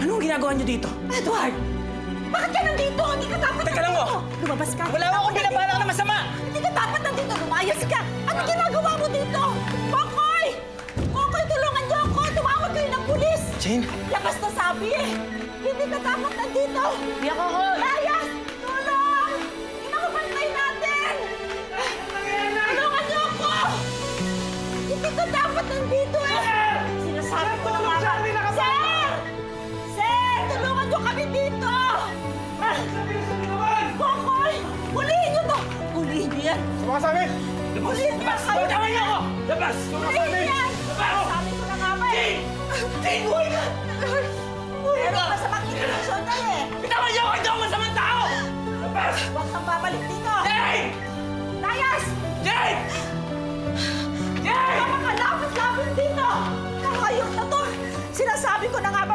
Anong ginagawa niyo dito? Edward! Bakit ka nandito? Hindi ka dapat Teka lang mo! Lumabas ka! Wala akong binabalak na masama! Hindi ka dapat nandito! Lumayas ka! Ano ginagawa mo dito? Kokoy! Kokoy, tulungan niyo ako! Tumawag kayo ng pulis! Jane? Labas na sabi eh! Hindi ka dapat nandito! Hindi ako, Kokoy! Layas! Tulong! Inakapantay natin! Tulungan niyo ako! Hindi ka dapat nandito eh! Sinasabi ko na nga! Sir! Sir! Tulungan niyo kami dito! Kokoy! Hulihin niyo to! Hulihin niyo yan! Sumasabi! Hulihin niyo kayo! Tama niyo ako! Labas! Hulihin niyo yan! Sabi ko na nga ba eh! Jane! Huwag ka! Pero masamang intensyon na eh! Tama niyo ako! Hindi ako masamang tao! Labas! Huwag kang babalik dito! Jane! Layas! Jane! Jane! Huwag kang kalapit-lapit dito! Kakayok na to! Sinasabi ko na nga ba